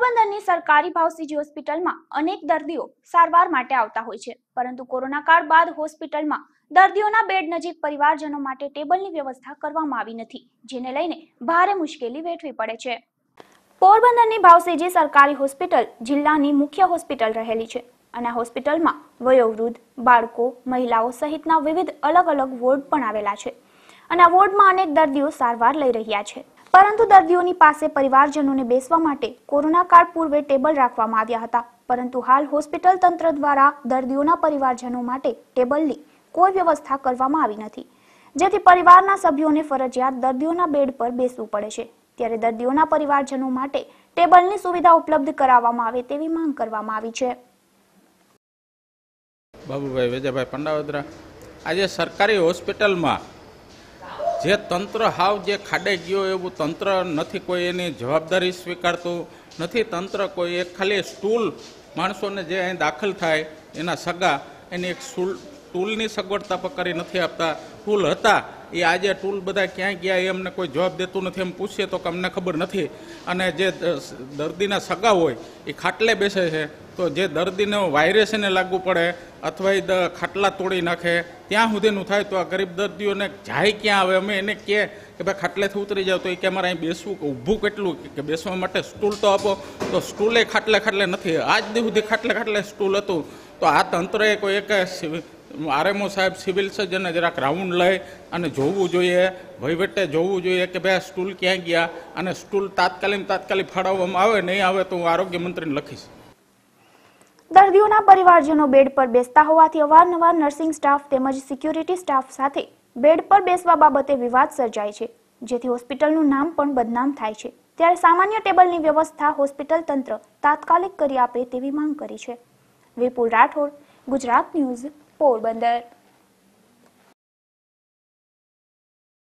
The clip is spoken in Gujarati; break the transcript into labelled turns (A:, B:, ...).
A: પોરબંદરની સરકારી ભાવસીજી હોસ્પિટલમાં અનેક દર્દીઓ સારવાર માટે આવતા હોય છે, પરંતુ કોરોના કાળ બાદ હોસ્પિટલમાં દર્દીઓના બેડ નજીક પરિવારજનો માટે ટેબલની વ્યવસ્થા કરવામાં આવી નથી, જેને લઈને ભારે મુશ્કેલી વેઠવી પડે છે। પોરબંદરની ભાવસીજી સરકારી હોસ્પિટલ જિલ્લાની મુખ્ય હોસ્પિટલ રહેલી છે અને આ હોસ્પિટલમાં વયોવૃદ્ધ, બાળકો, મહિલાઓ સહિતના વિવિધ અલગ અલગ વોર્ડ પણ આવેલા છે અને આ વોર્ડમાં અનેક દર્દીઓ સારવાર લઈ રહ્યા છે, પરંતુ દર્દીઓની પાસે પરિવારજનોને બેસવા માટે કોરોના કાળ પૂર્વે ટેબલ રાખવામાં આવ્યા હતા, પરંતુ હાલ હોસ્પિટલ તંત્ર દ્વારા દર્દીઓના પરિવારજનો માટે ટેબલની કોઈ વ્યવસ્થા કરવામાં આવી નથી, જેથી પરિવારના સભ્યોને ફરજિયાત દર્દીઓના બેડ પર બેસવું પડે છે। ત્યારે દર્દીઓના પરિવારજનો માટે ટેબલની સુવિધા ઉપલબ્ધ કરાવવામાં આવે તેવી માંગ કરવામાં આવી છે।
B: બાબુભાઈ વેજાભાઈ પંડાવદરા, આજે સરકારી હોસ્પિટલમાં જે તંત્ર હાવ જે ખાડે ગયો એવું તંત્ર નથી, કોઈ એની જવાબદારી સ્વીકારતું નથી તંત્ર। કોઈ એક ખાલી સ્ટૂલ માણસોને જે અહીં દાખલ થાય એના સગા એની એક ટૂલની સગવડતા પણ કરી નથી આપતા। ટૂલ હતા એ આજે ટૂલ બધા ક્યાં ગયા એ અમને કોઈ જવાબ દેતું નથી। એમ પૂછીએ તો કે અમને ખબર નથી। અને જે દર્દીના સગા હોય એ ખાટલે બેસે છે, તો જે દર્દીને વાયરસ એને લાગવું પડે અથવા એ ખાટલા તોડી નાખે ત્યાં સુધીનું થાય, તો આ ગરીબ દર્દીઓને જાય ક્યાં આવે? અમે એને કહે કે ભાઈ ખાટલેથી ઉતરી જાવ તો એ કે અમારે અહીં બેસવું કે ઊભું કેટલું, કે બેસવા માટે સ્ટૂલ તો આપો, તો સ્ટૂલે ખાટલે નથી। આજ દી સુધી ખાટલે સ્ટૂલ હતું। તો આ તંત્રએ કોઈ એક આરએમઓ સાહેબ, સિવિલ સર્જને જરાક રાઉન્ડ લઈ અને જોવું જોઈએ, વહીવટે જોવું જોઈએ કે ભાઈ આ સ્ટૂલ ક્યાં ગયા અને સ્ટૂલ તાત્કાલિક ફાળવવામાં આવે, નહીં આવે તો હું આરોગ્ય મંત્રીને લખીશ।
A: દર્દીઓના પરિવારજનો બેડ પર બેસતા હોવાથી અવારનવાર નર્સિંગ સ્ટાફ તેમજ સિક્યુરિટી સ્ટાફ સાથે બેડ પર બેસવા બાબતે વિવાદ સર્જાય છે, જેથી હોસ્પિટલનું નામ પણ બદનામ થાય છે। ત્યારે સામાન્ય ટેબલની વ્યવસ્થા હોસ્પિટલ તંત્ર તાત્કાલિક કરી આપે તેવી માંગ કરી છે। વિપુલ રાઠોડ, ગુજરાત ન્યૂઝ, પોરબંદર।